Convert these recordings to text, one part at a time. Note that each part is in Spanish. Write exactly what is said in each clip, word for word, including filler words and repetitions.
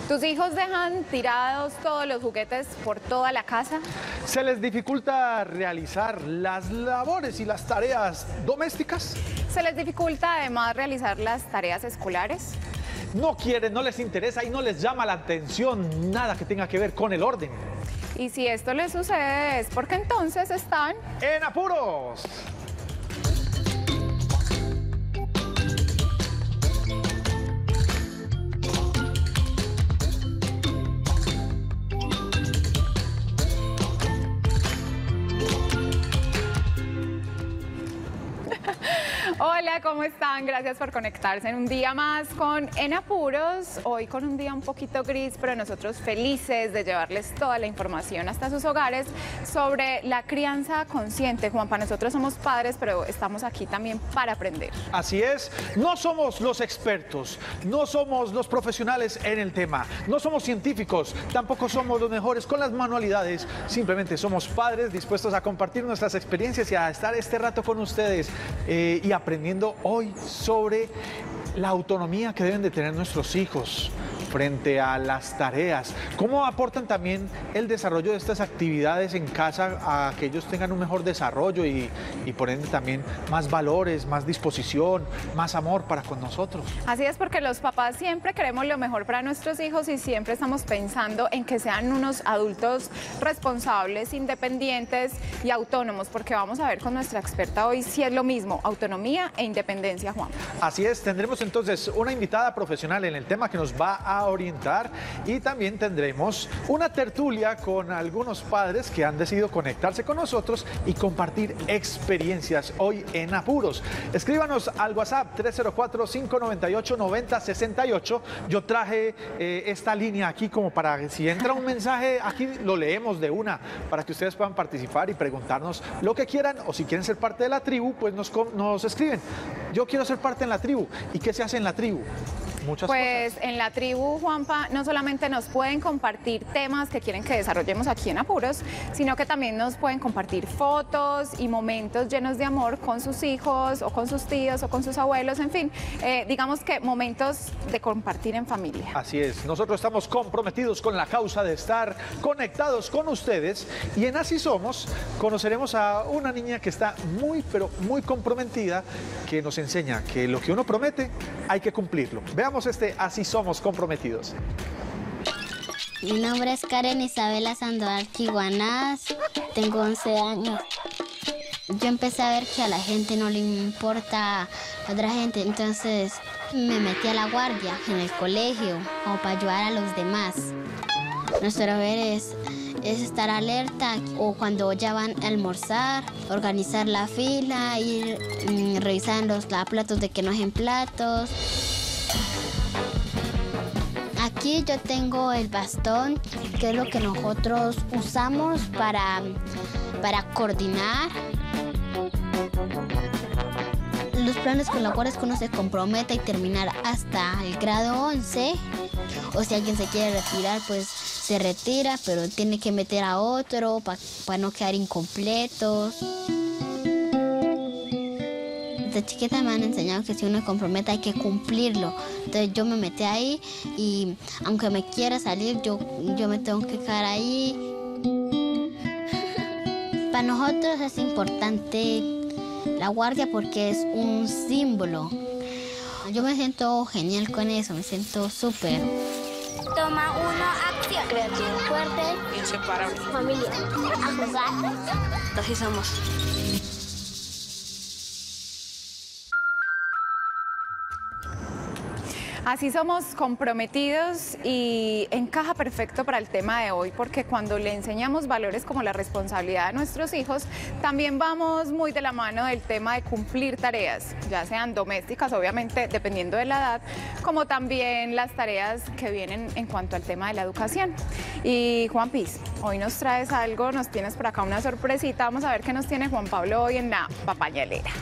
¿Tus hijos dejan tirados todos los juguetes por toda la casa? ¿Se les dificulta realizar las labores y las tareas domésticas? ¿Se les dificulta además realizar las tareas escolares? ¿No quieren, no les interesa y no les llama la atención nada que tenga que ver con el orden? Y si esto les sucede es porque entonces están ¡en apuros! Hola, ¿cómo están? Gracias por conectarse en un día más con En Apuros. Hoy con un día un poquito gris, pero nosotros felices de llevarles toda la información hasta sus hogares sobre la crianza consciente. Juanpa, nosotros somos padres, pero estamos aquí también para aprender. Así es, no somos los expertos, no somos los profesionales en el tema, no somos científicos, tampoco somos los mejores con las manualidades, simplemente somos padres dispuestos a compartir nuestras experiencias y a estar este rato con ustedes eh, y aprendiendo hoy sobre la autonomía que deben de tener nuestros hijos frente a las tareas, cómo aportan también el desarrollo de estas actividades en casa a que ellos tengan un mejor desarrollo y, y por ende también más valores, más disposición, más amor para con nosotros. Así es, porque los papás siempre queremos lo mejor para nuestros hijos y siempre estamos pensando en que sean unos adultos responsables, independientes y autónomos, porque vamos a ver con nuestra experta hoy si es lo mismo, autonomía e independencia, Juan. Así es, tendremos entonces una invitada profesional en el tema que nos va a orientar y también tendremos una tertulia con algunos padres que han decidido conectarse con nosotros y compartir experiencias hoy en Apuros. Escríbanos al WhatsApp tres cero cuatro, cinco nueve ocho, nueve cero seis ocho. Yo traje eh, esta línea aquí como para que si entra un mensaje aquí lo leemos de una para que ustedes puedan participar y preguntarnos lo que quieran, o si quieren ser parte de la tribu pues nos, nos escriben. Yo quiero ser parte en la tribu. ¿Y qué se hace en la tribu? Muchas pues cosas. En la tribu, Juanpa, no solamente nos pueden compartir temas que quieren que desarrollemos aquí en Apuros, sino que también nos pueden compartir fotos y momentos llenos de amor con sus hijos o con sus tíos o con sus abuelos, en fin, eh, digamos que momentos de compartir en familia. Así es, nosotros estamos comprometidos con la causa de estar conectados con ustedes y en Así Somos conoceremos a una niña que está muy, pero muy comprometida, que nos enseña que lo que uno promete hay que cumplirlo. Veamos este Así Somos Comprometidos. Mi nombre es Karen Isabela Sandoval Chiguanás, tengo once años. Yo empecé a ver que a la gente no le importa a otra gente, entonces me metí a la guardia en el colegio como para ayudar a los demás. Nuestro deber es, es estar alerta o cuando ya van a almorzar, organizar la fila, ir mmm, revisando los platos de que no dejen platos. Aquí yo tengo el bastón, que es lo que nosotros usamos para, para coordinar. Los planes con los cuales uno se compromete y terminar hasta el grado once. O si alguien se quiere retirar, pues se retira, pero tiene que meter a otro para pa no quedar incompletos. Desde chiquita me han enseñado que si uno se compromete hay que cumplirlo. Entonces yo me metí ahí y aunque me quiera salir, yo, yo me tengo que quedar ahí. Para nosotros es importante la guardia porque es un símbolo. Yo me siento genial con eso, me siento súper. Toma uno, acción. Creativo, fuerte, inseparable. familia. A jugar. Así somos. Así somos comprometidos y encaja perfecto para el tema de hoy, porque cuando le enseñamos valores como la responsabilidad a nuestros hijos, también vamos muy de la mano del tema de cumplir tareas, ya sean domésticas, obviamente, dependiendo de la edad, como también las tareas que vienen en cuanto al tema de la educación. Y Juan Piz, hoy nos traes algo, nos tienes por acá una sorpresita, vamos a ver qué nos tiene Juan Pablo hoy en la papañalera.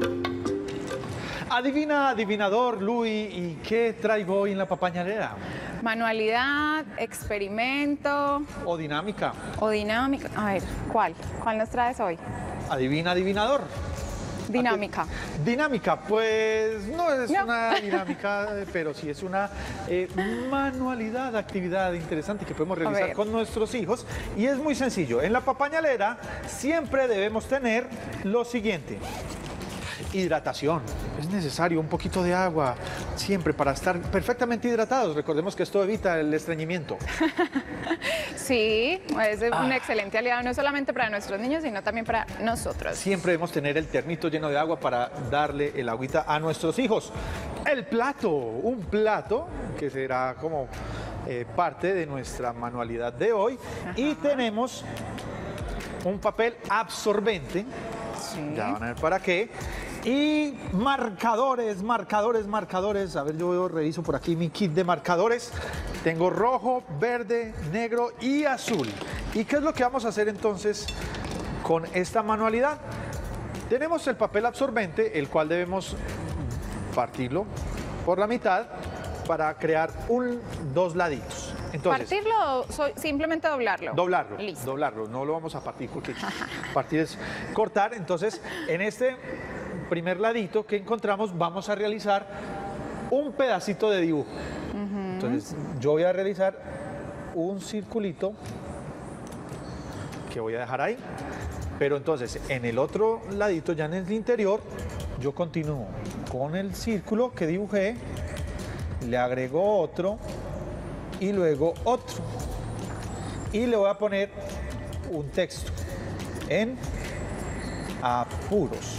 Adivina, adivinador, Luis, ¿y qué traigo hoy en la papañalera? Manualidad, experimento O dinámica. o dinámica. A ver, ¿cuál? ¿Cuál nos traes hoy? Adivina, adivinador. Dinámica. Dinámica, pues no es No. una dinámica, eh, pero sí es una eh, manualidad, actividad interesante que podemos realizar ver. con nuestros hijos. Y es muy sencillo. En la papañalera siempre debemos tener lo siguiente. Hidratación. Es necesario un poquito de agua siempre para estar perfectamente hidratados. Recordemos que esto evita el estreñimiento. Sí, es un Ah. excelente aliado no solamente para nuestros niños, sino también para nosotros. Siempre debemos tener el ternito lleno de agua para darle el agüita a nuestros hijos. El plato, un plato que será como eh, parte de nuestra manualidad de hoy. Y tenemos un papel absorbente. Sí. Ya van a ver para qué. Y marcadores, marcadores, marcadores. A ver, yo reviso por aquí mi kit de marcadores. Tengo rojo, verde, negro y azul. ¿Y qué es lo que vamos a hacer entonces con esta manualidad? Tenemos el papel absorbente, el cual debemos partirlo por la mitad para crear un, dos laditos. Entonces, ¿Partirlo o so- simplemente doblarlo? Doblarlo, Listo. doblarlo, no lo vamos a partir porque partir es cortar. Entonces, en este primer ladito que encontramos vamos a realizar un pedacito de dibujo. Entonces, yo voy a realizar un circulito que voy a dejar ahí. Pero entonces, en el otro ladito, ya en el interior, yo continúo con el círculo que dibujé, le agrego otro y luego otro. Y le voy a poner un texto en apuros.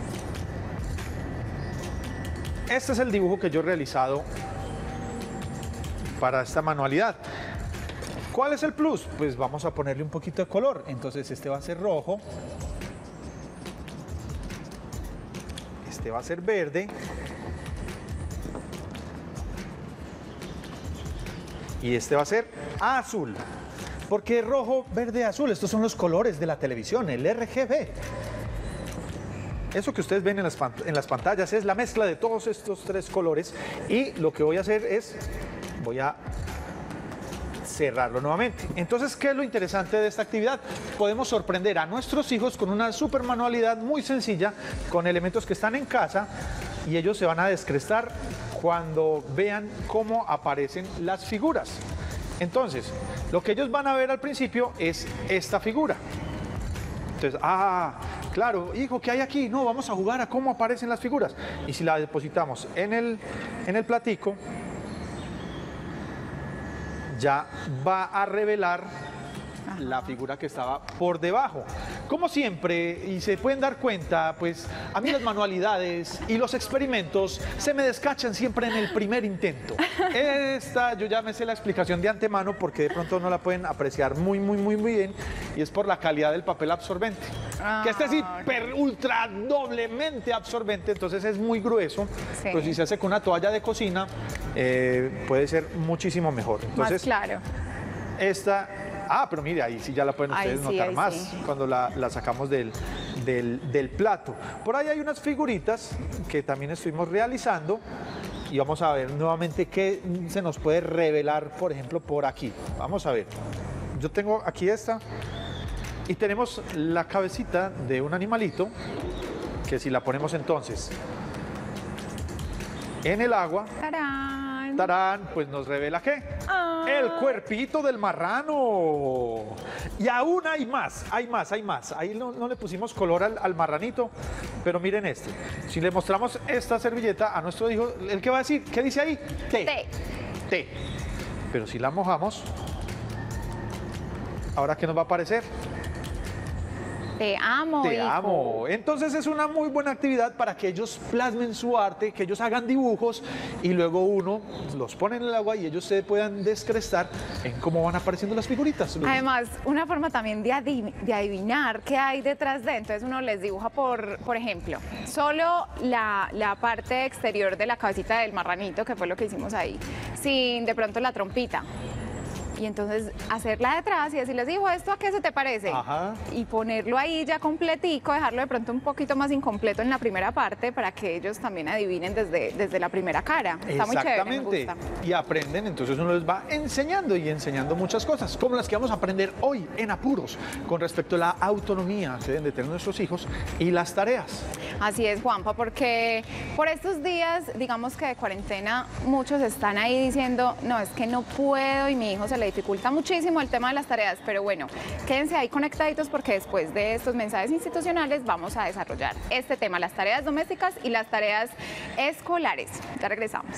Este es el dibujo que yo he realizado para esta manualidad. ¿Cuál es el plus? Pues vamos a ponerle un poquito de color. Entonces este va a ser rojo. Este va a ser verde. Y este va a ser azul. Porque rojo, verde, azul, estos son los colores de la televisión, el R G B. Eso que ustedes ven en las, pant- en las pantallas es la mezcla de todos estos tres colores. Y lo que voy a hacer es, voy a cerrarlo nuevamente. Entonces, ¿qué es lo interesante de esta actividad? Podemos sorprender a nuestros hijos con una super manualidad muy sencilla, con elementos que están en casa, y ellos se van a descrestar cuando vean cómo aparecen las figuras. Entonces, lo que ellos van a ver al principio es esta figura. Entonces, ah, claro, hijo, ¿qué hay aquí? No, vamos a jugar a cómo aparecen las figuras. Y si la depositamos en el, en el platico, ya va a revelar la figura que estaba por debajo. Como siempre, y se pueden dar cuenta, pues a mí las manualidades y los experimentos se me descachan siempre en el primer intento. Esta yo ya me sé la explicación de antemano porque de pronto no la pueden apreciar muy, muy, muy, muy bien, y es por la calidad del papel absorbente. Ah, que este es ok. hiper, ultra, doblemente absorbente, entonces es muy grueso, Sí. pero si se hace con una toalla de cocina, eh, puede ser muchísimo mejor. Entonces, Más claro. esta, ah, pero mire, ahí sí ya la pueden Ahí ustedes sí, notar ahí más sí. cuando la, la sacamos del, del, del plato. Por ahí hay unas figuritas que también estuvimos realizando y vamos a ver nuevamente qué se nos puede revelar, por ejemplo, por aquí. Vamos a ver. Yo tengo aquí esta y tenemos la cabecita de un animalito que si la ponemos entonces en el agua, ¡Tarán! tarán, pues nos revela ¿qué? Ah. El cuerpito del marrano. Y aún hay más, hay más, hay más. Ahí no, no le pusimos color al, al marranito, pero miren este. Si le mostramos esta servilleta a nuestro hijo, ¿el qué va a decir? ¿Qué dice ahí? Té. Té. Té. Pero si la mojamos, ¿ahora qué nos va a aparecer? Te amo, Te hijo. amo. Entonces es una muy buena actividad para que ellos plasmen su arte, que ellos hagan dibujos y luego uno los pone en el agua y ellos se puedan descrestar en cómo van apareciendo las figuritas. Además, una forma también de, adiv- de adivinar qué hay detrás de. Entonces uno les dibuja, por, por ejemplo, solo la, la parte exterior de la cabecita del marranito, que fue lo que hicimos ahí, sin de pronto la trompita. Y entonces hacerla detrás y decirles, hijo, ¿esto a qué se te parece? Ajá. Y ponerlo ahí ya completico, dejarlo de pronto un poquito más incompleto en la primera parte para que ellos también adivinen desde, desde la primera cara. Está muy chévere, me gusta. Y aprenden, entonces uno les va enseñando y enseñando muchas cosas, como las que vamos a aprender hoy en Apuros, con respecto a la autonomía que deben de tener nuestros hijos y las tareas. Así es, Juanpa, porque por estos días, digamos que de cuarentena, muchos están ahí diciendo, no, es que no puedo y mi hijo se le dificulta muchísimo el tema de las tareas, pero bueno, quédense ahí conectaditos porque después de estos mensajes institucionales vamos a desarrollar este tema, las tareas domésticas y las tareas escolares. Ya regresamos.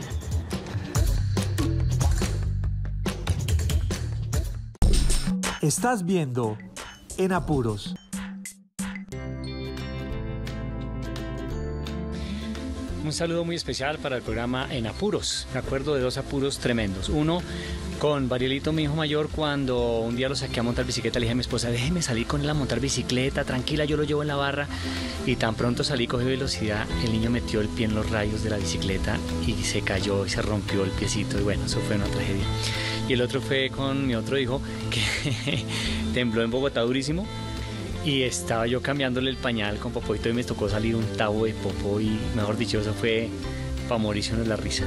Estás viendo En Apuros. Un saludo muy especial para el programa En Apuros. Me acuerdo de dos apuros tremendos. Uno, con Barielito, mi hijo mayor, cuando un día lo saqué a montar bicicleta, le dije a mi esposa, déjeme salir con él a montar bicicleta, tranquila, yo lo llevo en la barra. Y tan pronto salí, cogió velocidad, el niño metió el pie en los rayos de la bicicleta y se cayó y se rompió el piecito. Y bueno, eso fue una tragedia. Y el otro fue con mi otro hijo, que tembló en Bogotá durísimo. Y estaba yo cambiándole el pañal con Popoito y me tocó salir un tabo de popó y, mejor dicho, eso fue para morirse uno de la risa.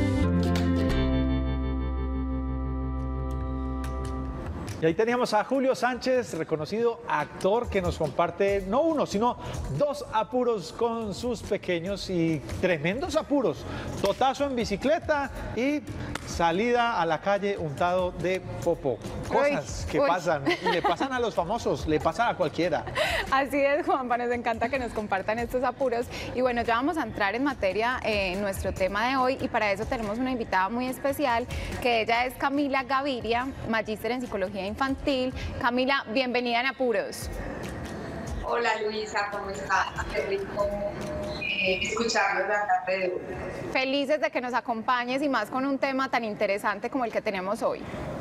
Y ahí teníamos a Julio Sánchez, reconocido actor que nos comparte no uno, sino dos apuros con sus pequeños y tremendos apuros. Totazo en bicicleta y salida a la calle untado de popó. Cosas Uy, que uy. pasan y le pasan a los famosos, le pasa a cualquiera. Así es, Juanpa, nos encanta que nos compartan estos apuros. Y bueno, ya vamos a entrar en materia en nuestro tema de hoy y para eso tenemos una invitada muy especial, que ella es Camila Gaviria, magíster en Psicología Infantil. Camila, bienvenida en Apuros. Hola Luisa, ¿cómo estás? Qué rico eh, escucharlos la tarde de hoy. Felices de que nos acompañes y más con un tema tan interesante como el que tenemos hoy.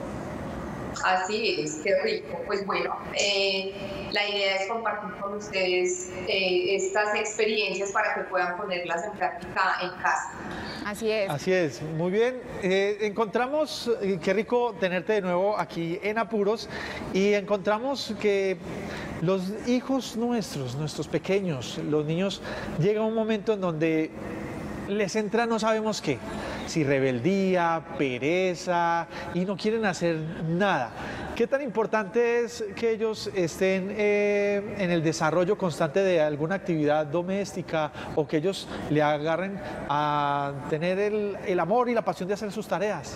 Así es, qué rico. Pues bueno, eh, la idea es compartir con ustedes eh, estas experiencias para que puedan ponerlas en práctica en casa. Así es. Así es, muy bien. Eh, encontramos, eh, qué rico tenerte de nuevo aquí en Apuros y encontramos que los hijos nuestros, nuestros pequeños, los niños, llega un momento en donde les entra no sabemos qué, si rebeldía, pereza y no quieren hacer nada. ¿Qué tan importante es que ellos estén eh, en el desarrollo constante de alguna actividad doméstica o que ellos le agarren a tener el, el amor y la pasión de hacer sus tareas?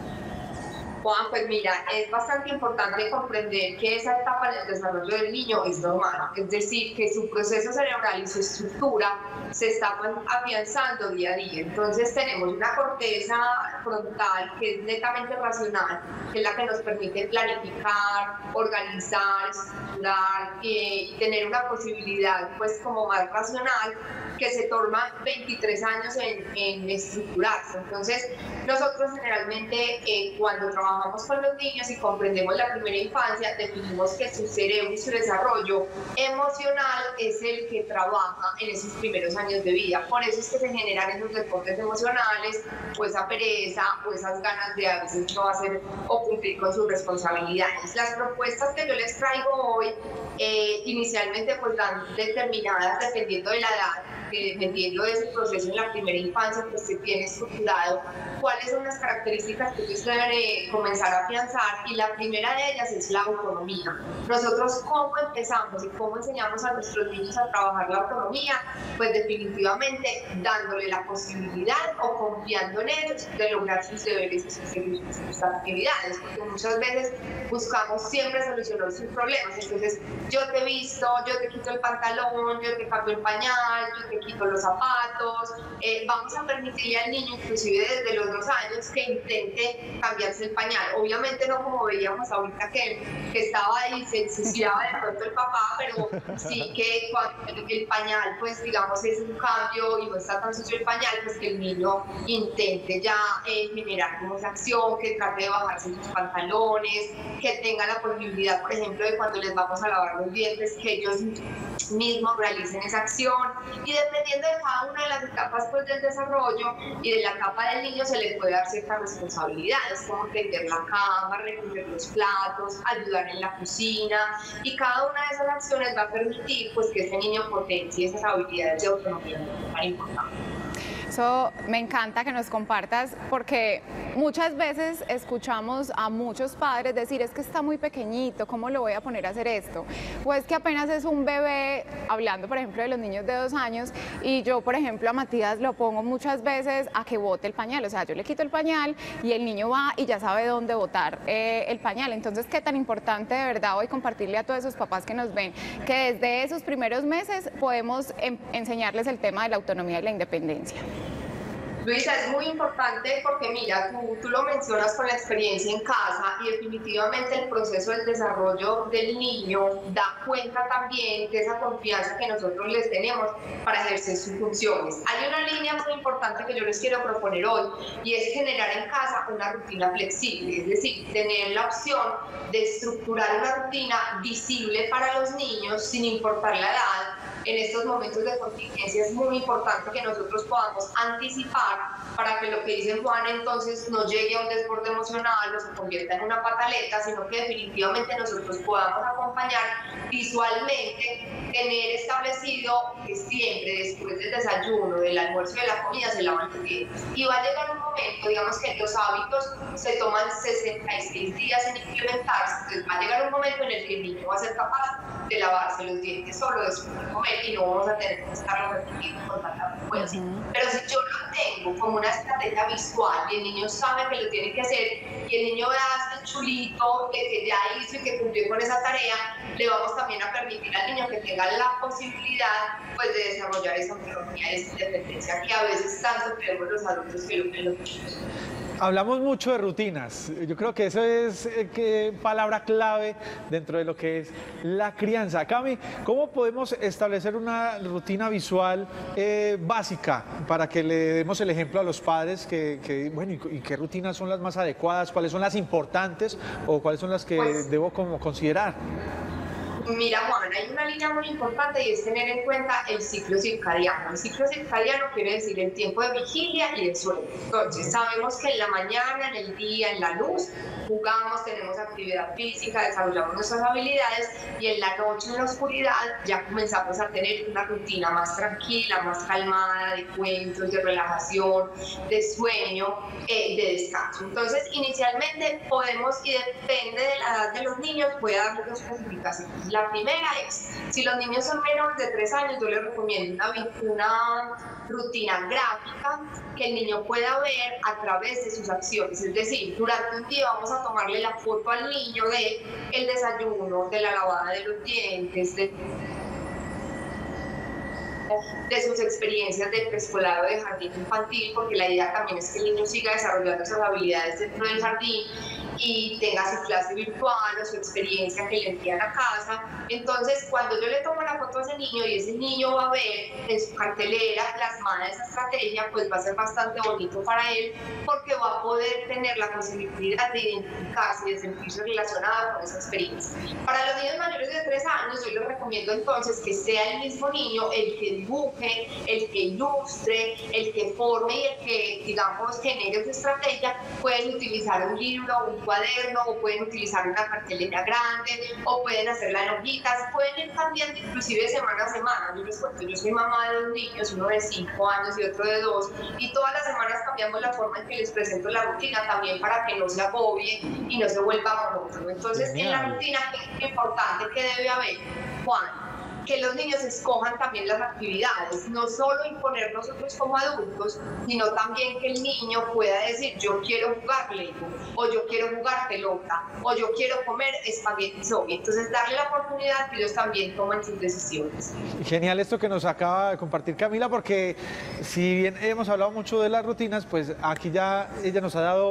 Juan, pues mira, es bastante importante comprender que esa etapa del desarrollo del niño es normal, es decir, que su proceso cerebral y su estructura se están afianzando día a día. Entonces tenemos una corteza frontal que es netamente racional, que es la que nos permite planificar, organizar, estructurar eh, y tener una posibilidad pues como más racional, que se toma veintitrés años en, en estructurarse. Entonces nosotros generalmente eh, cuando trabajamos con los niños y comprendemos la primera infancia, definimos que su cerebro y su desarrollo emocional es el que trabaja en esos primeros años de vida. Por eso es que se generan esos deportes emocionales, o esa pereza, o esas ganas de a veces no hacer o cumplir con sus responsabilidades. Las propuestas que yo les traigo hoy, eh, inicialmente pues van determinadas dependiendo de la edad, que dependiendo de ese proceso en la primera infancia pues se tiene estructurado cuáles son las características que ellos deben eh, comenzar a afianzar, y la primera de ellas es la autonomía. Nosotros cómo empezamos y cómo enseñamos a nuestros niños a trabajar la autonomía, pues definitivamente dándole la posibilidad o confiando en ellos de lograr sus deberes y sus, sus actividades, porque muchas veces buscamos siempre solucionar sus problemas. Entonces yo te visto, yo te quito el pantalón, yo te cambio el pañal, yo te quito los zapatos, eh, vamos a permitirle al niño inclusive desde los dos años que intente cambiarse el pañal, obviamente no como veíamos ahorita que, que estaba ahí, se ensuciaba de pronto el papá, pero sí que cuando el, el pañal pues digamos es un cambio y no está tan sucio el pañal, pues que el niño intente ya eh, generar como esa acción, que trate de bajarse sus pantalones, que tenga la posibilidad por ejemplo de cuando les vamos a lavar los dientes, que ellos mismos realicen esa acción, y dependiendo de cada una de las etapas pues, del desarrollo y de la etapa del niño se le puede dar ciertas responsabilidades como tender la cama, recoger los platos, ayudar en la cocina, y cada una de esas acciones va a permitir pues, que ese niño potencie esas habilidades de autonomía tan importantes. Eso me encanta que nos compartas, porque muchas veces escuchamos a muchos padres decir, es que está muy pequeñito, ¿cómo lo voy a poner a hacer esto? O es que apenas es un bebé, hablando por ejemplo de los niños de dos años, y yo por ejemplo a Matías lo pongo muchas veces a que bote el pañal, o sea, yo le quito el pañal y el niño va y ya sabe dónde botar eh, el pañal. Entonces, qué tan importante de verdad hoy compartirle a todos esos papás que nos ven, que desde esos primeros meses podemos em- enseñarles el tema de la autonomía y la independencia. Luisa, es muy importante porque mira, tú, tú lo mencionas con la experiencia en casa, y definitivamente el proceso del desarrollo del niño da cuenta también de esa confianza que nosotros les tenemos para ejercer sus funciones. Hay una línea muy importante que yo les quiero proponer hoy, y es generar en casa una rutina flexible, es decir, tener la opción de estructurar una rutina visible para los niños sin importar la edad. En estos momentos de contingencia es muy importante que nosotros podamos anticipar para que lo que dice Juan entonces no llegue a un desborde emocional o se convierta en una pataleta, sino que definitivamente nosotros podamos acompañar visualmente, tener establecido que siempre después del desayuno, del almuerzo y de la comida se lavan los dientes. Y va a llegar un momento, digamos que los hábitos se toman sesenta y seis días en implementarse, entonces va a llegar un momento en el que el niño va a ser capaz de lavarse los dientes solo después de comer, y no vamos a tener que estarlo repitiendo con tanta frecuencia. Uh-huh. Pero si yo lo tengo como una estrategia visual y el niño sabe que lo tiene que hacer, y el niño vea el chulito de que ya hizo y que cumplió con esa tarea, le vamos también a permitir al niño que tenga la posibilidad pues, de desarrollar esa autonomía y esa independencia que a veces tanto creemos los adultos que lo que los niños. Hablamos mucho de rutinas. Yo creo que eso es eh, que palabra clave dentro de lo que es la crianza. Cami, ¿cómo podemos establecer una rutina visual eh, básica para que le demos el ejemplo a los padres? Que, que, bueno, y, y qué rutinas son las más adecuadas? ¿Cuáles son las importantes o cuáles son las que pues, debo como considerar? Mira, Juan, hay una línea muy importante y es tener en cuenta el ciclo circadiano. El ciclo circadiano quiere decir el tiempo de vigilia y de sueño. Entonces, sabemos que en la mañana, en el día, en la luz, jugamos, tenemos actividad física, desarrollamos nuestras habilidades, y en la noche, en la oscuridad, ya comenzamos a tener una rutina más tranquila, más calmada, de cuentos, de relajación, de sueño, eh, de descanso. Entonces, inicialmente podemos, y depende de la edad de los niños, puede darles dos clasificaciones. La primera es, si los niños son menores de tres años, yo les recomiendo una, una rutina gráfica que el niño pueda ver a través de sus acciones. Es decir, durante un día vamos a tomarle la foto al niño de el desayuno, de la lavada de los dientes, de, de sus experiencias de preescolar o de jardín infantil, porque la idea también es que el niño siga desarrollando esas habilidades dentro del jardín y tenga su clase virtual o su experiencia que le envían a casa. Entonces, cuando yo le tomo la foto a ese niño y ese niño va a ver en su cartelera plasmada esa estrategia, pues va a ser bastante bonito para él, porque va a poder tener la posibilidad de identificarse y de sentirse relacionado con esa experiencia. Para los niños mayores de tres años, yo les recomiendo entonces que sea el mismo niño el que dibuje, el que ilustre, el que forme y el que, digamos, genere su estrategia. Pueden utilizar un libro, un cuaderno, o pueden utilizar una cartelera grande, o pueden hacerla en hojitas, pueden ir cambiando inclusive semana a semana. Yo les cuento, yo soy mamá de dos niños, uno de cinco años y otro de dos, y todas las semanas cambiamos la forma en que les presento la rutina, también para que no se agobien y no se vuelva monótono. Entonces, en la rutina, ¿qué es importante que debe haber, Juan? Que los niños escojan también las actividades, no solo imponer nosotros como adultos, sino también que el niño pueda decir, yo quiero jugar Lego, o yo quiero jugar pelota, o yo quiero comer espagueti soya. Entonces, darle la oportunidad que ellos también tomen sus decisiones. Genial esto que nos acaba de compartir Camila, porque si bien hemos hablado mucho de las rutinas, pues aquí ya ella nos ha dado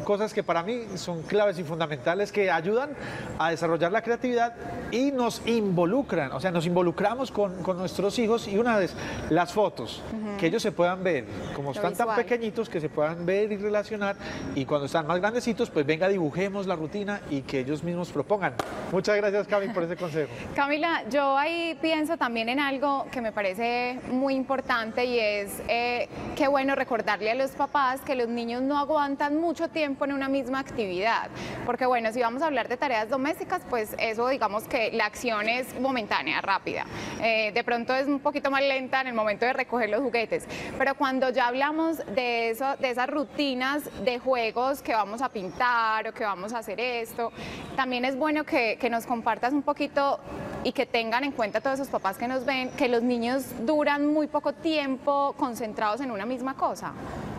cosas que para mí son claves y fundamentales que ayudan a desarrollar la creatividad y nos involucran, o sea, nos involucramos con, con nuestros hijos. Y una vez, las fotos, uh-huh. que ellos se puedan ver, como Lo están visual. tan pequeñitos, que se puedan ver y relacionar, y cuando están más grandecitos, pues venga, dibujemos la rutina y que ellos mismos propongan. Muchas gracias, Cami, por ese consejo. Camila, yo ahí pienso también en algo que me parece muy importante, y es eh, qué bueno recordarle a los papás que los niños no aguantan mucho tiempo en una misma actividad, porque bueno, si vamos a hablar de tareas domésticas, pues eso, digamos que la acción es momentánea, rápida, eh, de pronto es un poquito más lenta en el momento de recoger los juguetes, pero cuando ya hablamos de eso, de esas rutinas de juegos, que vamos a pintar o que vamos a hacer esto, también es bueno que, que nos compartas un poquito y que tengan en cuenta todos esos papás que nos ven, que los niños duran muy poco tiempo concentrados en una misma cosa.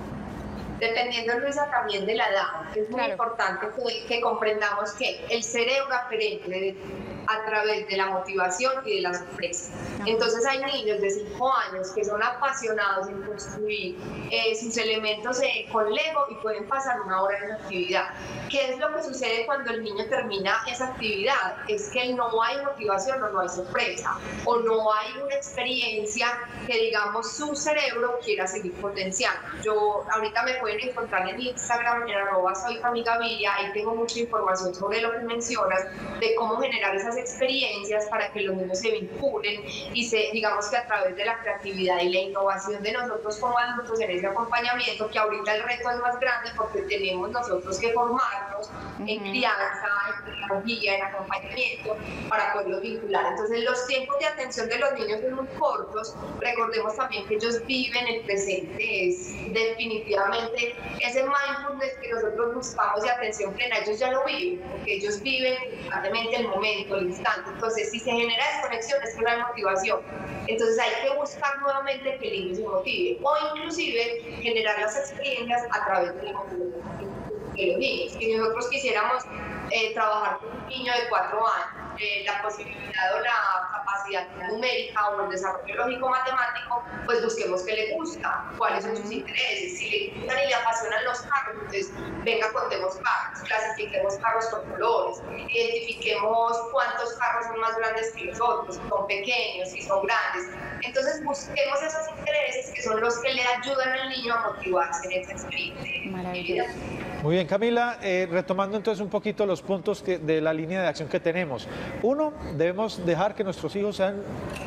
Dependiendo, Luisa, también de la edad, es muy Claro. importante que, que comprendamos que el cerebro aprende a través de la motivación y de la sorpresa. Entonces hay niños de cinco años que son apasionados en construir eh, sus elementos eh, con Lego y pueden pasar una hora en la actividad. ¿Qué es lo que sucede cuando el niño termina esa actividad? Es que no hay motivación o no hay sorpresa, o no hay una experiencia que, digamos, su cerebro quiera seguir potenciando. Yo ahorita me pueden encontrar en Instagram, en arroba soy Cami Gaviria, ahí tengo mucha información sobre lo que mencionas, de cómo generar esas experiencias para que los niños se vinculen y se, digamos que a través de la creatividad y la innovación de nosotros como adultos en ese acompañamiento, que ahorita el reto es más grande porque tenemos nosotros que formarnos uh-huh. en crianza, en pedagogía, en acompañamiento, para poderlos vincular. Entonces los tiempos de atención de los niños son muy cortos. Recordemos también que ellos viven el presente, es definitivamente ese mindfulness que nosotros buscamos de atención plena, ellos ya lo viven, porque ellos viven constantemente el momento, el instante. Entonces, si se genera desconexión, es que no hay motivación. Entonces, hay que buscar nuevamente que el niño se motive, o inclusive generar las experiencias a través de la motivación de los niños. Si nosotros quisiéramos eh, trabajar con un niño de cuatro años, Eh, la posibilidad o la capacidad numérica o el desarrollo lógico-matemático, pues busquemos qué le gusta, cuáles son sus intereses. Si le gustan y le apasionan los carros, entonces venga, contemos carros, clasifiquemos carros por colores, identifiquemos cuántos carros son más grandes que los otros, si son pequeños, si son grandes. Entonces busquemos esos intereses que son los que le ayudan al niño a motivarse en esa experiencia. Maravilloso. Muy bien, Camila, eh, retomando entonces un poquito los puntos que, de la línea de acción que tenemos. Uno, debemos dejar que nuestros hijos sean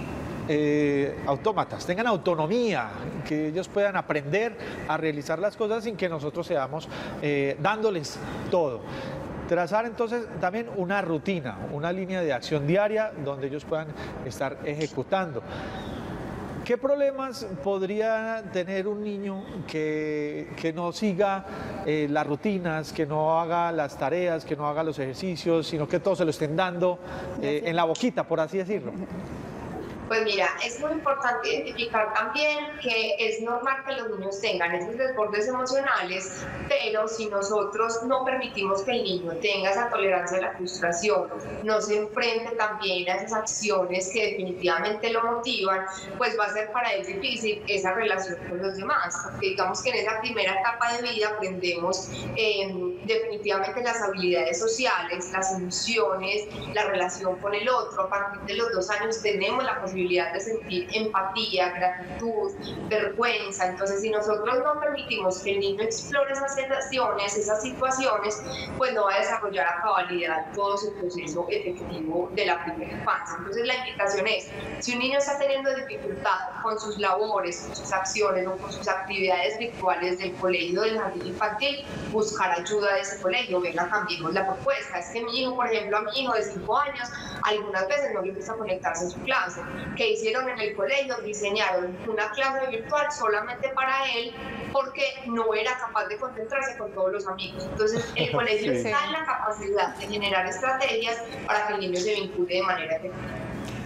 eh, autómatas, tengan autonomía, que ellos puedan aprender a realizar las cosas sin que nosotros seamos eh, dándoles todo. Trazar entonces también una rutina, una línea de acción diaria donde ellos puedan estar ejecutando. ¿Qué problemas podría tener un niño que, que no siga eh, las rutinas, que no haga las tareas, que no haga los ejercicios, sino que todo se lo estén dando eh, en la boquita, por así decirlo? Pues mira, es muy importante identificar también que es normal que los niños tengan esos desbordes emocionales, pero si nosotros no permitimos que el niño tenga esa tolerancia a la frustración, no se enfrente también a esas acciones que definitivamente lo motivan, pues va a ser para él difícil esa relación con los demás, porque digamos que en esa primera etapa de vida aprendemos eh, definitivamente las habilidades sociales, las emociones, la relación con el otro. A partir de los dos años tenemos la posibilidad de sentir empatía, gratitud, vergüenza. Entonces, si nosotros no permitimos que el niño explore esas sensaciones, esas situaciones, pues no va a desarrollar a cabalidad todo su proceso efectivo de la primera infancia. Entonces, la invitación es, si un niño está teniendo dificultad con sus labores, con sus acciones o con sus actividades virtuales del colegio, del jardín infantil, buscar ayuda de ese colegio. Venga, cambiemos la propuesta. Es que mi hijo, por ejemplo, a mi hijo de cinco años, algunas veces no le gusta conectarse en su clase. ¿Qué hicieron en el colegio? Diseñaron una clase virtual solamente para él porque no era capaz de concentrarse con todos los amigos. Entonces, el colegio Sí. está en la capacidad de generar estrategias para que el niño se vincule de manera efectiva.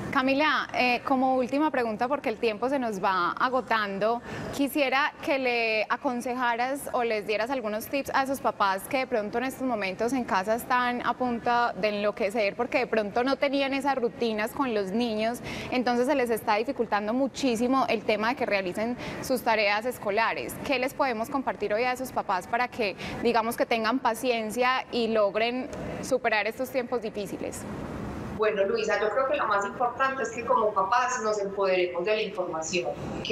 Camila, eh, como última pregunta, porque el tiempo se nos va agotando, quisiera que le aconsejaras o les dieras algunos tips a esos papás que de pronto en estos momentos en casa están a punto de enloquecer porque de pronto no tenían esas rutinas con los niños, entonces se les está dificultando muchísimo el tema de que realicen sus tareas escolares. ¿Qué les podemos compartir hoy a esos papás para que, digamos, que tengan paciencia y logren superar estos tiempos difíciles? Bueno, Luisa, yo creo que lo más importante es que como papás nos empoderemos de la información,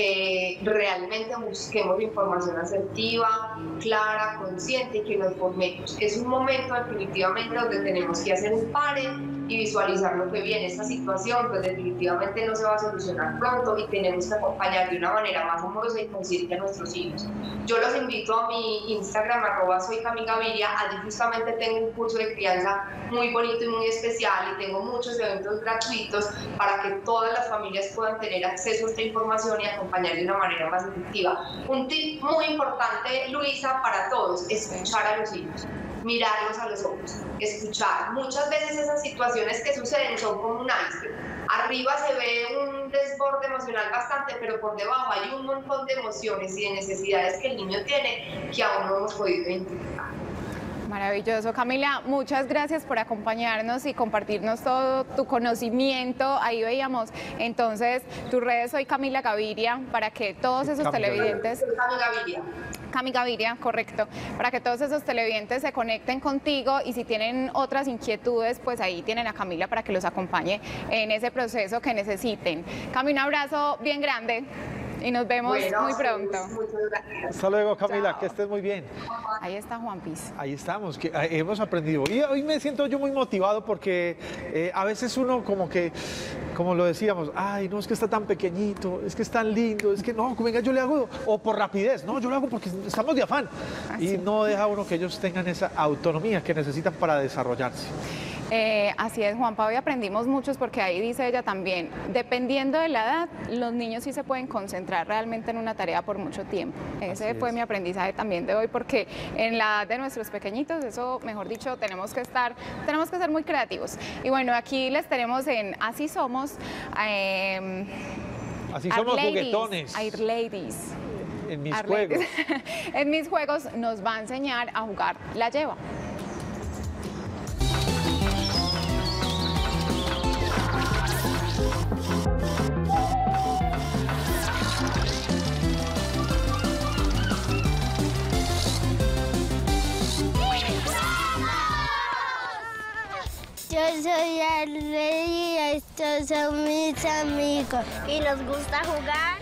que realmente busquemos información asertiva, clara, consciente y que nos formemos. Es un momento definitivamente donde tenemos que hacer un pare y visualizar lo que viene. Esta situación pues definitivamente no se va a solucionar pronto y tenemos que acompañar de una manera más amorosa y consciente a nuestros hijos. Yo los invito a mi Instagram, arroba soy Cami Gaviria. Allí justamente tengo un curso de crianza muy bonito y muy especial y tengo muchos eventos gratuitos para que todas las familias puedan tener acceso a esta información y acompañar de una manera más efectiva. Un tip muy importante, Luisa, para todos, escuchar a los hijos. Mirarlos a los ojos, escuchar. Muchas veces esas situaciones que suceden son como un iceberg. Arriba se ve un desborde emocional bastante, pero por debajo hay un montón de emociones y de necesidades que el niño tiene que aún no hemos podido identificar. Maravilloso. Camila, muchas gracias por acompañarnos y compartirnos todo tu conocimiento. Ahí veíamos entonces tus redes, soy Camila Gaviria, para que todos esos Camila. televidentes... Cami Gaviria. Cami Gaviria, correcto, para que todos esos televidentes se conecten contigo y si tienen otras inquietudes, pues ahí tienen a Camila para que los acompañe en ese proceso que necesiten. Cami, un abrazo bien grande. Y nos vemos Bueno, muy pronto. Muchas gracias. Hasta luego, Camila, Chao. que estés muy bien. Ahí está Juan Piz. Ahí estamos, que eh, hemos aprendido. Y hoy me siento yo muy motivado porque eh, a veces uno como que, como lo decíamos, ay, no, es que está tan pequeñito, es que es tan lindo, es que no, venga, yo le hago, o por rapidez, no, yo lo hago porque estamos de afán. Así. Y no deja uno que ellos tengan esa autonomía que necesitan para desarrollarse. Eh, así es, Juanpa, hoy aprendimos muchos porque ahí dice ella también, dependiendo de la edad, los niños sí se pueden concentrar realmente en una tarea por mucho tiempo. Ese Así fue es. mi aprendizaje también de hoy porque en la edad de nuestros pequeñitos, eso mejor dicho, tenemos que estar, tenemos que ser muy creativos. Y bueno, aquí les tenemos en Así Somos. Eh, Así Our somos Ladies, juguetones Our Ladies. en mis Our juegos. Ladies. En mis juegos nos va a enseñar a jugar la lleva. Yo soy Arley y estos son mis amigos. ¿Y nos gusta jugar?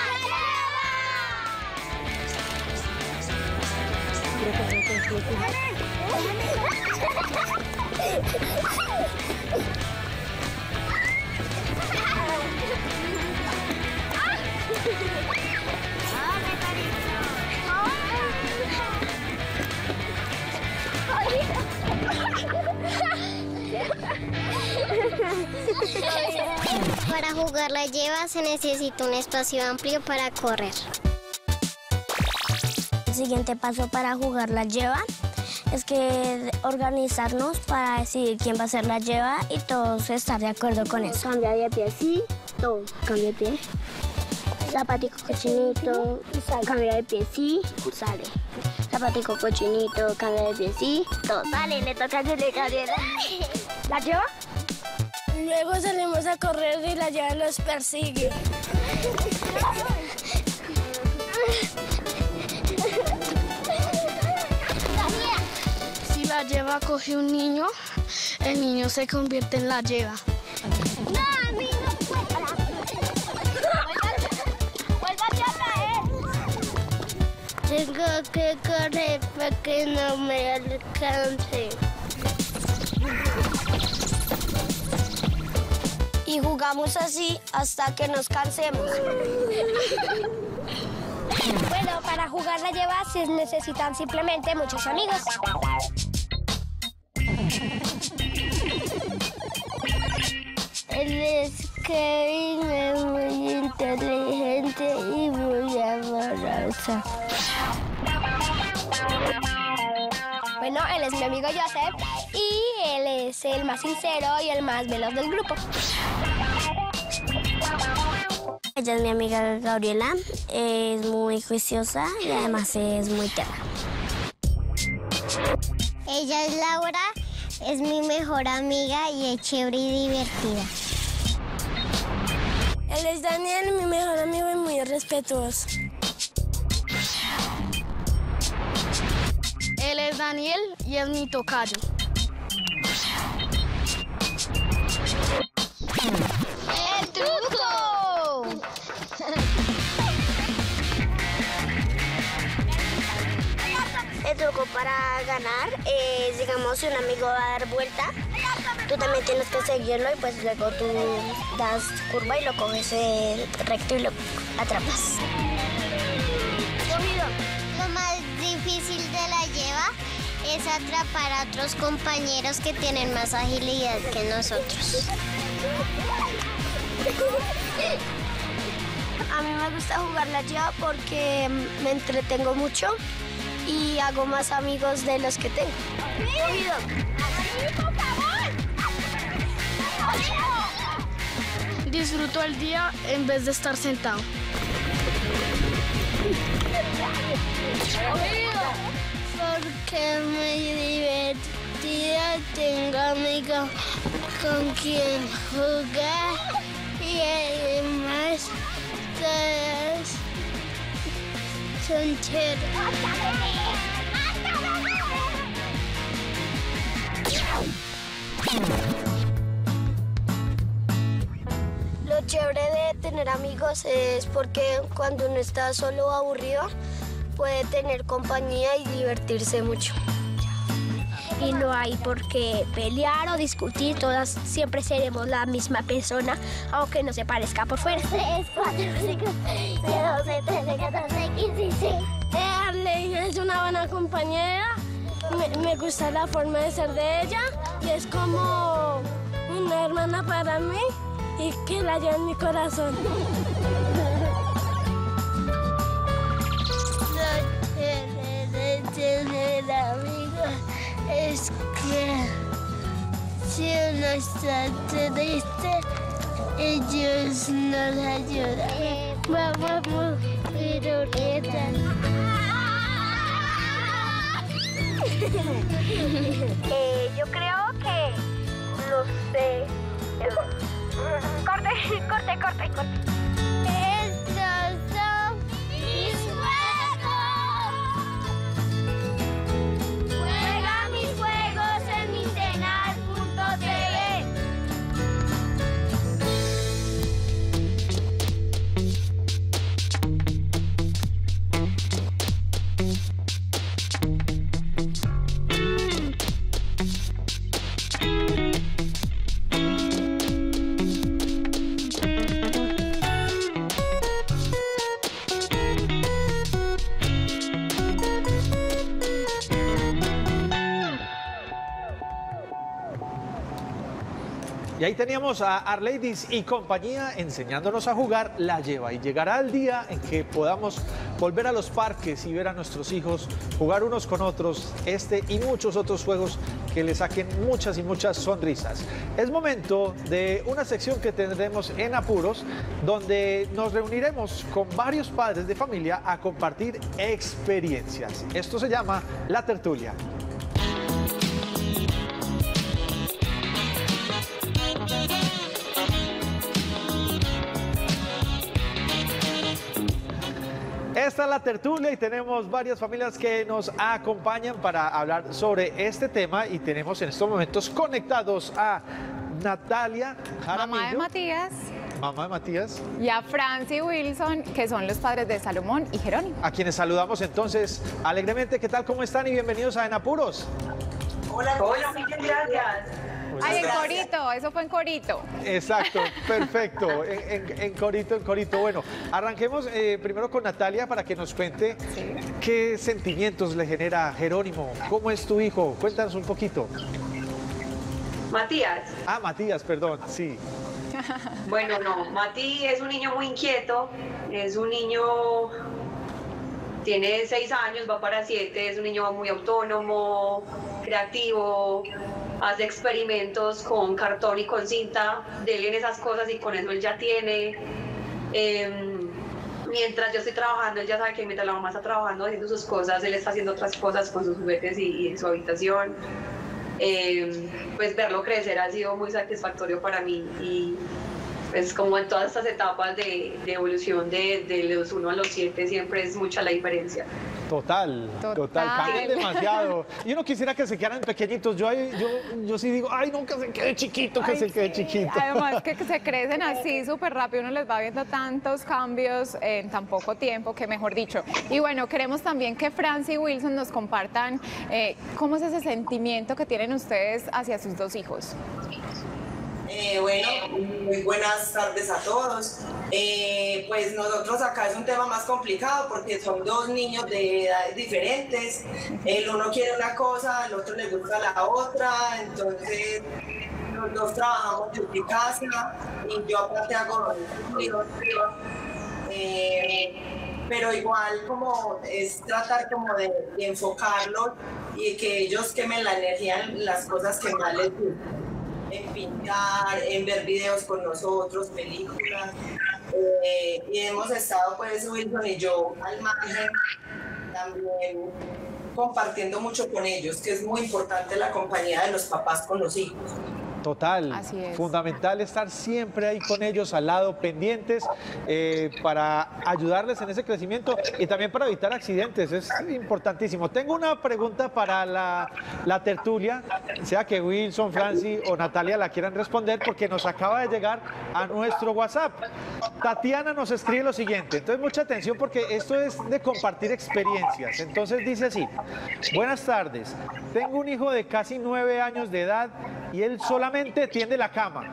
Para jugar la lleva se necesita un espacio amplio para correr. El siguiente paso para jugar la lleva es que organizarnos para decidir quién va a hacer la lleva y todos estar de acuerdo con eso. Cambia de pie, sí, todo. Cambia de pie. Zapatico cochinito, cambia de pie, sí, sale. Zapatico cochinito, cambia de pie, sí, todo. Vale, le toca a Gabriela. ¿La lleva? Luego salimos a correr y la lleva nos persigue. Si la lleva coge un niño, el niño se convierte en la lleva. No, a mí no puedo. Vuélvate a caer. Tengo que correr para que no me alcance. Y jugamos así hasta que nos cansemos. Bueno, para jugar la lleva se necesitan simplemente muchos amigos. Él es Kevin, es muy inteligente y muy amoroso. Bueno, él es mi amigo Joseph y él es el más sincero y el más veloz del grupo. Ella es mi amiga Gabriela, es muy juiciosa y además es muy tierna. Ella es Laura, es mi mejor amiga y es chévere y divertida. Él es Daniel, mi mejor amigo y muy respetuoso. Él es Daniel y es mi tocayo. ¡El truco! El truco para ganar es, digamos, si un amigo va a dar vuelta, tú también tienes que seguirlo y pues luego tú das curva y lo coges eh, recto y lo atrapas. Lo más difícil de la lleva es atrapar a otros compañeros que tienen más agilidad que nosotros. A mí me gusta jugar la lleva porque me entretengo mucho y hago más amigos de los que tengo. Disfruto el día en vez de estar sentado. Porque es muy divertida, tengo amigos con quien jugar y además todos son chéveres. Lo chévere de tener amigos es porque cuando uno está solo o aburrido, puede tener compañía y divertirse mucho. Y no hay por qué pelear o discutir, todas siempre seremos la misma persona, aunque no se parezca por fuera. tres, cuatro, cinco, seis, doce, trece, catorce, quince, dieciséis. Arlene es una buena compañera, me, me gusta la forma de ser de ella y es como una hermana para mí y que la llevo en mi corazón. Lo chévere de tener amigos es que si uno está triste, ellos nos ayudan. Vamos, piruleta. Eh, yo creo que, no sé, corte, corte, corte, corte. Estos son mis juegos. Juega mis juegos en mintenal punto t v. Y ahí teníamos a Arleidis y compañía enseñándonos a jugar la lleva. Y llegará el día en que podamos volver a los parques y ver a nuestros hijos jugar unos con otros este y muchos otros juegos que les saquen muchas y muchas sonrisas. Es momento de una sección que tendremos en Apuros, donde nos reuniremos con varios padres de familia a compartir experiencias. Esto se llama La Tertulia. Esta es La Tertulia y tenemos varias familias que nos acompañan para hablar sobre este tema y tenemos en estos momentos conectados a Natalia Jaramillo, Mamá de Matías, mamá de Matías, y a Franci Wilson, que son los padres de Salomón y Jerónimo. a quienes saludamos entonces alegremente. ¿Qué tal? ¿Cómo están? Y bienvenidos a En Apuros. Hola, hola, muchas gracias. Ay, en corito, eso fue en corito. Exacto, perfecto, en, en- en corito, en corito. Bueno, arranquemos eh, primero con Natalia para que nos cuente Sí. qué sentimientos le genera a Jerónimo. ¿Cómo es tu hijo? Cuéntanos un poquito. Matías. Ah, Matías, perdón, sí. Bueno, no, Mati es un niño muy inquieto, es un niño, tiene seis años, va para siete, es un niño muy autónomo, creativo, hace experimentos con cartón y con cinta, dele en esas cosas y con eso él ya tiene. Eh, mientras yo estoy trabajando, él ya sabe que mientras la mamá está trabajando haciendo sus cosas, él está haciendo otras cosas con sus juguetes y, y en su habitación. Eh, pues verlo crecer ha sido muy satisfactorio para mí y pues como en todas estas etapas de, de evolución de, de los uno a los siete siempre es mucha la diferencia. Total, total, total, cambian demasiado. Y uno quisiera que se quedaran pequeñitos. Yo, yo, yo sí digo, ay, no, que se quede chiquito, que Ay, se quede sí. chiquito. Además que se crecen así súper rápido, uno les va viendo tantos cambios en tan poco tiempo, que mejor dicho. Y bueno, queremos también que Franci y Wilson nos compartan eh, cómo es ese sentimiento que tienen ustedes hacia sus dos hijos. Eh, bueno, muy buenas tardes a todos. Eh, pues nosotros acá es un tema más complicado porque son dos niños de edades diferentes. El uno quiere una cosa, el otro le gusta la otra, entonces los dos trabajamos en mi casa y yo aparte hago los eh, pero igual como es tratar como de, de enfocarlos y que ellos quemen la energía en las cosas que más les gustan. En pintar, en ver videos con nosotros, películas, eh, y hemos estado pues Wilson y yo al margen también compartiendo mucho con ellos, que es muy importante la compañía de los papás con los hijos. Total, Así es. Fundamental estar siempre ahí con ellos al lado, pendientes, eh, para ayudarles en ese crecimiento y también para evitar accidentes, es importantísimo. Tengo una pregunta para la, la tertulia, sea que Wilson, Franci o Natalia la quieran responder, porque nos acaba de llegar a nuestro WhatsApp. Tatiana nos escribe lo siguiente, entonces mucha atención porque esto es de compartir experiencias. Entonces dice así: buenas tardes, tengo un hijo de casi nueve años de edad y él solamente tiende la cama,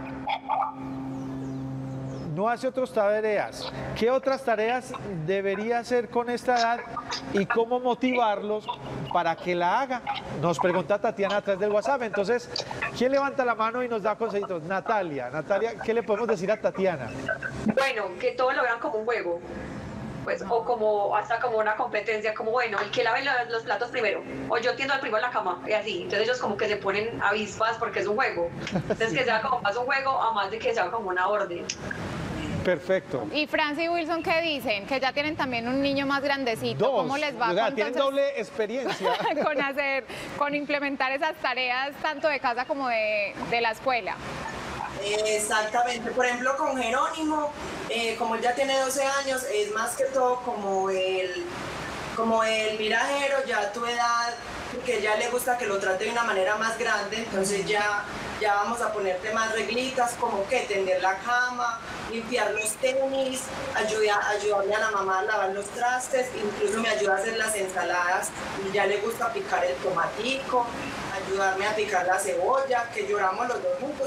no hace otras tareas. ¿Qué otras tareas debería hacer con esta edad y cómo motivarlos para que la haga? Nos pregunta Tatiana a través del WhatsApp. Entonces, ¿quién levanta la mano y nos da consejitos? Natalia, Natalia, ¿qué le podemos decir a Tatiana? Bueno, que todo lo vean como un juego. Pues, o como hasta como una competencia, como bueno, el que lave los, los platos primero, o yo tiendo al primero en la cama, y así. Entonces ellos como que se ponen avispas porque es un juego. Entonces que sea como más un juego, a más de que sea como una orden. Perfecto. Y Franci y Wilson, ¿qué dicen? Que ya tienen también un niño más grandecito. Dos. ¿Cómo les va? O sea, con, tienen entonces, doble experiencia. con hacer, con implementar esas tareas tanto de casa como de, de la escuela. Exactamente, por ejemplo con Jerónimo, eh, como él ya tiene doce años, es más que todo como el, como el mirajero, ya a tu edad, porque ya le gusta que lo trate de una manera más grande, entonces ya, ya vamos a ponerte más reglitas, como que tender la cama, limpiar los tenis, ayuda, ayudarle a la mamá a lavar los trastes, incluso me ayuda a hacer las ensaladas, y ya le gusta picar el tomatico, ayudarme a picar la cebolla, que lloramos los dos juntos.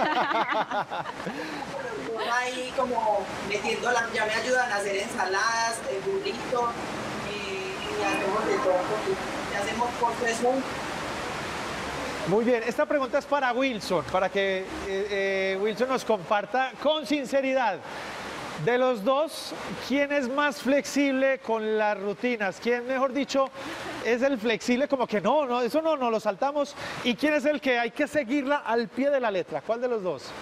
Ahí como metiendo la, ya me ayudan a hacer ensaladas, el burrito, y, y hacemos de todo, y hacemos postres juntos. Muy bien, esta pregunta es para Wilson, para que eh, eh, Wilson nos comparta con sinceridad. De los dos, ¿quién es más flexible con las rutinas? ¿Quién, mejor dicho, es el flexible como que no, no, eso no, no lo saltamos? ¿Y quién es el que hay que seguirla al pie de la letra? ¿Cuál de los dos?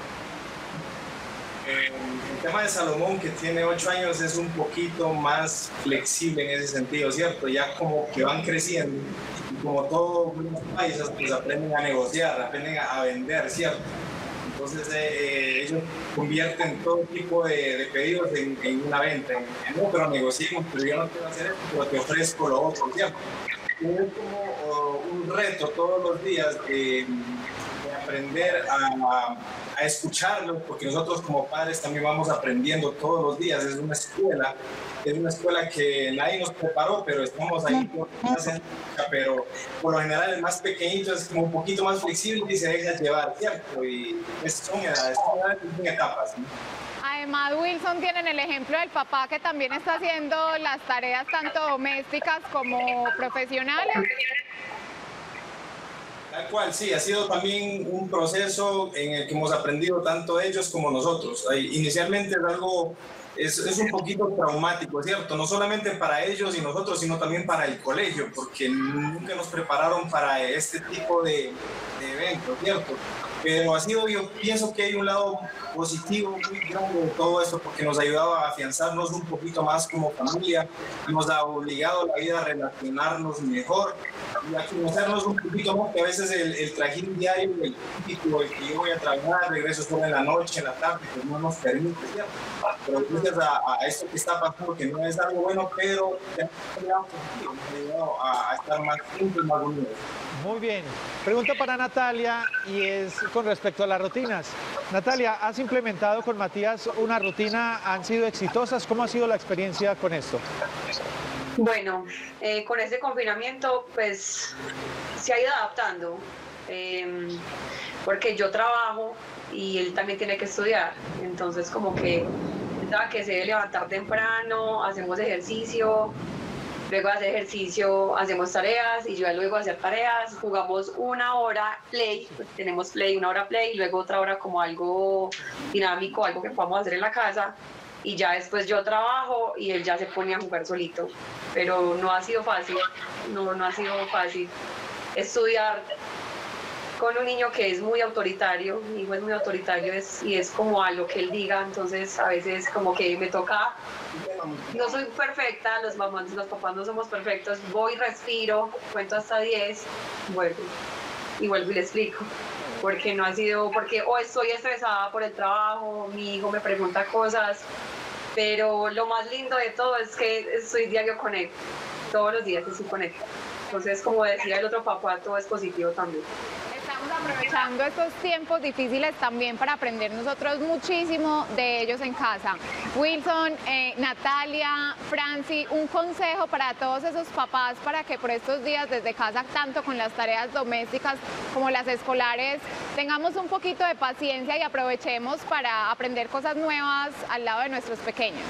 Eh, el tema de Salomón, que tiene ocho años, es un poquito más flexible en ese sentido, ¿cierto? Ya como que van creciendo y como todos los países, pues aprenden a negociar, aprenden a, a vender, ¿cierto? Entonces eh, ellos convierten todo tipo de, de pedidos en, en una venta, en, en no, pero negociemos, pero yo no te voy a hacer esto, pero te ofrezco lo otro, ¿cierto? Es como uh, un reto todos los días de, de aprender a, a escucharlos, porque nosotros como padres también vamos aprendiendo todos los días, es una escuela, es una escuela que nadie nos preparó, pero estamos ahí, pero por lo general el más pequeñito es como un poquito más flexible y se deja llevar, ¿cierto? Y es, son edades, son edades, son etapas, ¿no? Además, Wilson, tienen el ejemplo del papá que también está haciendo las tareas tanto domésticas como profesionales. Tal cual, sí, ha sido también un proceso en el que hemos aprendido tanto ellos como nosotros. Inicialmente es algo, es, es un poquito traumático, ¿cierto? No solamente para ellos y nosotros, sino también para el colegio, porque nunca nos prepararon para este tipo de, de eventos, ¿cierto? Pero ha sido, yo pienso que hay un lado positivo muy grande de todo esto, porque nos ha ayudado a afianzarnos un poquito más como familia, nos ha obligado a la vida a relacionarnos mejor y a conocernos un poquito más, que a veces el, el trajín diario, el típico, el que yo voy a trabajar, regreso solo en la noche, en la tarde, pues no nos permite, ¿cierto? Pero gracias a, a esto que está pasando, que no es algo bueno, pero ya nos ha ayudado a, a estar más juntos, más unidos. Muy bien. Pregunta para Natalia y es con respecto a las rutinas. Natalia, ¿has implementado con Matías una rutina? ¿Han sido exitosas? ¿Cómo ha sido la experiencia con esto? Bueno, eh, con este confinamiento pues se ha ido adaptando, eh, porque yo trabajo y él también tiene que estudiar, entonces como que pensaba que se debe levantar temprano, hacemos ejercicio, luego de hacer ejercicio hacemos tareas y yo luego de hacer tareas jugamos una hora play, pues tenemos play, una hora play y luego otra hora como algo dinámico, algo que podamos hacer en la casa. Y ya después yo trabajo y él ya se pone a jugar solito. Pero no ha sido fácil, no, no ha sido fácil. Estudiar con un niño que es muy autoritario, mi hijo es muy autoritario es, y es como a lo que él diga, entonces a veces como que me toca, no soy perfecta, los mamás, los papás no somos perfectos, voy, respiro, cuento hasta diez, vuelvo y vuelvo y le explico. Porque no ha sido, porque o estoy estresada por el trabajo, mi hijo me pregunta cosas, pero lo más lindo de todo es que estoy diario con él, todos los días estoy con él. Entonces, como decía el otro papá, todo es positivo también. Estamos aprovechando estos tiempos difíciles también para aprender nosotros muchísimo de ellos en casa. Wilson, eh, Natalia, Franci, un consejo para todos esos papás para que por estos días desde casa, tanto con las tareas domésticas como las escolares, tengamos un poquito de paciencia y aprovechemos para aprender cosas nuevas al lado de nuestros pequeños.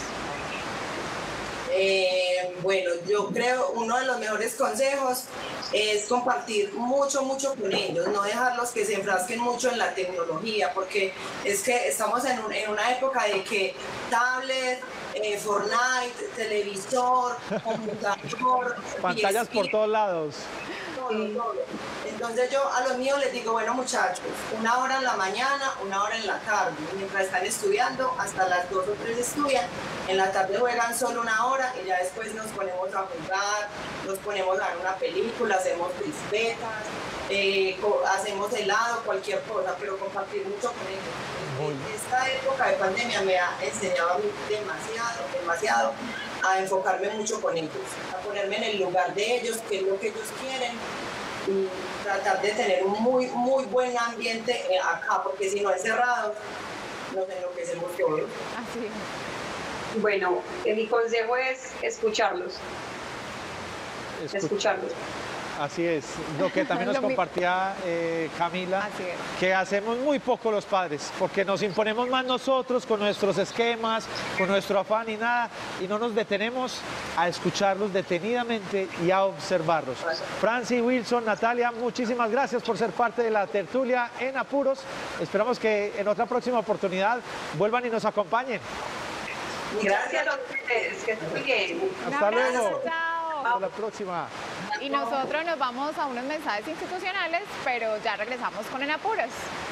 Eh, bueno, yo creo uno de los mejores consejos es compartir mucho, mucho con ellos, no dejarlos que se enfrasquen mucho en la tecnología, porque es que estamos en, un, en una época de que tablet, eh, Fortnite, televisor, computador, pantallas por todos lados. Todo, todo. Entonces yo a los míos les digo, bueno muchachos, una hora en la mañana, una hora en la tarde, mientras están estudiando, hasta las dos o tres estudian, en la tarde juegan solo una hora y ya después nos ponemos a jugar, nos ponemos a ver una película, hacemos crispetas, eh, hacemos helado, cualquier cosa, pero compartir mucho con ellos. Esta época de pandemia me ha enseñado a mí demasiado, demasiado a enfocarme mucho con ellos, a ponerme en el lugar de ellos, qué es lo que ellos quieren, y tratar de tener un muy, muy buen ambiente acá, porque si no encerrados, nos enloquecemos todos. Así es. Bueno, eh, mi consejo es escucharlos. Escuch escucharlos. Así es, lo que también nos compartía eh, Camila, que hacemos muy poco los padres, porque nos imponemos más nosotros con nuestros esquemas, con nuestro afán y nada, y no nos detenemos a escucharlos detenidamente y a observarlos. Franci, Wilson, Natalia, muchísimas gracias por ser parte de la tertulia en Apuros. Esperamos que en otra próxima oportunidad vuelvan y nos acompañen. Gracias a ustedes, que estén bien. Hasta luego. Chao. Hasta la próxima. Y nosotros nos vamos a unos mensajes institucionales, pero ya regresamos con En Apuros.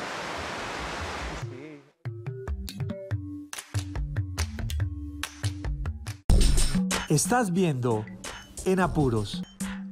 Sí. Estás viendo En Apuros.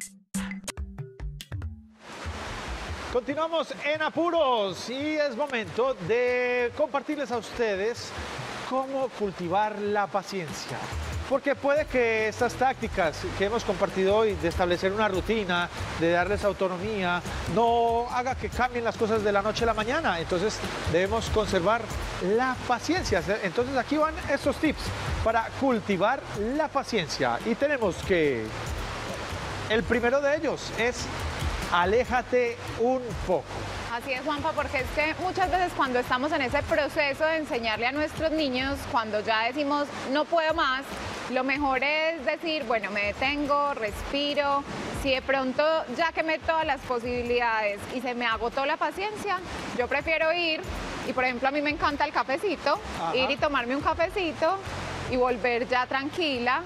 Continuamos en Apuros y es momento de compartirles a ustedes cómo cultivar la paciencia. Porque puede que estas tácticas que hemos compartido hoy, de establecer una rutina, de darles autonomía, no haga que cambien las cosas de la noche a la mañana. Entonces debemos conservar la paciencia. Entonces aquí van estos tips para cultivar la paciencia. Y tenemos que, el primero de ellos es aléjate un poco. Así es, Juanpa, porque es que muchas veces cuando estamos en ese proceso de enseñarle a nuestros niños, cuando ya decimos no puedo más, lo mejor es decir, bueno, me detengo, respiro. Si de pronto ya quemé todas las posibilidades y se me agotó la paciencia, yo prefiero ir, y por ejemplo a mí me encanta el cafecito, Ajá. ir y tomarme un cafecito y volver ya tranquila.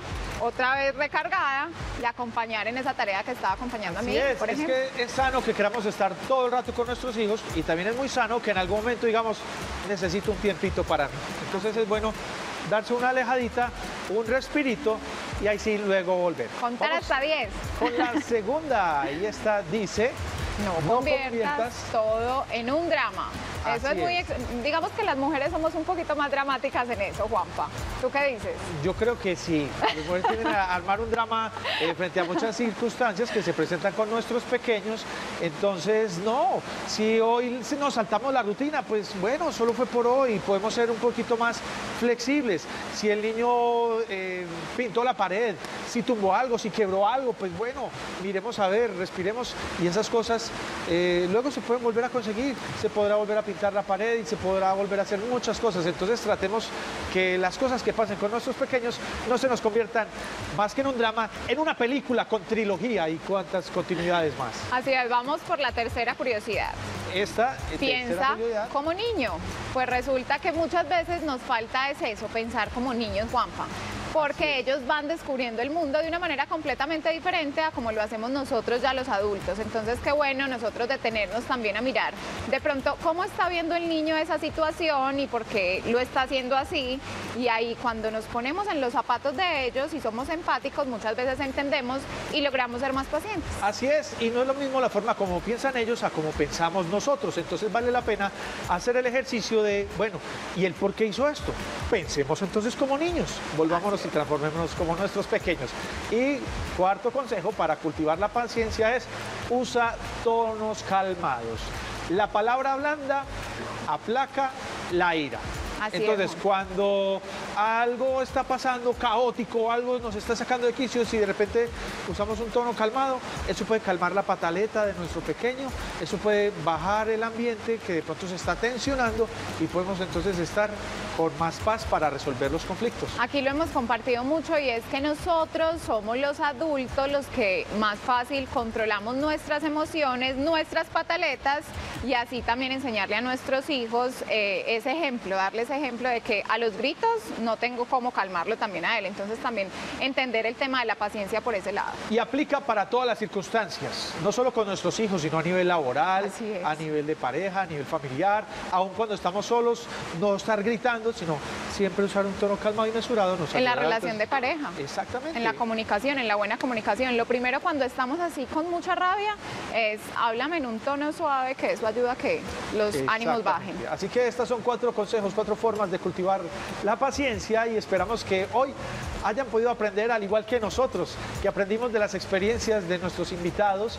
otra vez recargada y acompañar en esa tarea que estaba acompañando a mí, es, por es ejemplo. que es sano que queramos estar todo el rato con nuestros hijos y también es muy sano que en algún momento digamos, necesito un tiempito para mí. Entonces es bueno darse una alejadita, un respirito y ahí sí luego volver. Contar Vamos hasta diez. con la segunda y esta dice... No, No conviertas, conviertas todo en un drama. Eso Así es muy... es. ex- Digamos que las mujeres somos un poquito más dramáticas en eso, Juanpa. ¿Tú qué dices? Yo creo que sí. Las mujeres tienden a armar un drama eh, frente a muchas circunstancias que se presentan con nuestros pequeños. Entonces, no, si hoy si nos saltamos la rutina, pues bueno, solo fue por hoy. Podemos ser un poquito más flexibles. Si el niño eh, pintó la pared, si tumbó algo, si quebró algo, pues bueno, miremos a ver, respiremos y esas cosas eh, luego se pueden volver a conseguir. Se podrá volver a pintar la pared y se podrá volver a hacer muchas cosas. Entonces tratemos que las cosas que pasen con nuestros pequeños no se nos conviertan más que en un drama, en una película con trilogía y cuantas continuidades más. Así es, vamos por la tercera curiosidad. Esta eh, tercera Piensa curiosidad, como niño. Pues resulta que muchas veces nos falta es eso, pensar como niños, Juanpa. Porque ellos van descubriendo el mundo de una manera completamente diferente a como lo hacemos nosotros ya los adultos. Entonces, qué bueno nosotros detenernos también a mirar de pronto cómo está viendo el niño esa situación y por qué lo está haciendo así. Y ahí cuando nos ponemos en los zapatos de ellos y somos empáticos, muchas veces entendemos y logramos ser más pacientes. Así es, y no es lo mismo la forma como piensan ellos a como pensamos nosotros. Entonces vale la pena hacer el ejercicio de, bueno, ¿y el por qué hizo esto? Pensemos entonces como niños, volvámonos y transformémonos como nuestros pequeños. Y cuarto consejo para cultivar la paciencia es usa tonos calmados. La palabra blanda aplaca la ira. Así Entonces, es, cuando algo está pasando caótico, algo nos está sacando de quicio, si de repente usamos un tono calmado, eso puede calmar la pataleta de nuestro pequeño, eso puede bajar el ambiente que de pronto se está tensionando y podemos entonces estar con más paz para resolver los conflictos. Aquí lo hemos compartido mucho y es que nosotros somos los adultos los que más fácil controlamos nuestras emociones, nuestras pataletas y así también enseñarle a nuestros hijos eh, ese ejemplo, darles ejemplo de que a los gritos no tengo cómo calmarlo también a él. Entonces también entender el tema de la paciencia por ese lado. Y aplica para todas las circunstancias, no solo con nuestros hijos, sino a nivel laboral, a nivel de pareja, a nivel familiar, aun cuando estamos solos, no estar gritando, sino siempre usar un tono calmado y mesurado. Nos En la ayudará, relación de entonces, pareja. Exactamente. En la comunicación, en la buena comunicación. Lo primero cuando estamos así con mucha rabia es háblame en un tono suave, que eso ayuda a que los ánimos bajen. Exactamente. Así que estas son cuatro consejos, cuatro formas de cultivar la paciencia y esperamos que hoy hayan podido aprender al igual que nosotros, que aprendimos de las experiencias de nuestros invitados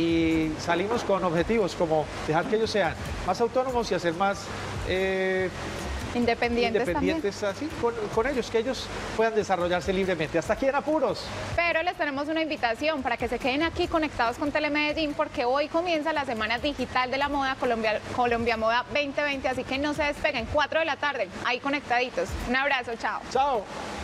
y salimos con objetivos como dejar que ellos sean más autónomos y hacer más eh, independientes, independientes así con, con ellos, que ellos puedan desarrollarse libremente. Hasta aquí en Apuros. Pero les tenemos una invitación para que se queden aquí conectados con Telemedellín porque hoy comienza la Semana Digital de la Moda Colombia, Colombia Moda veinte veinte, así que no se despeguen, cuatro de la tarde, ahí conectaditos. Un abrazo, chao. Chao.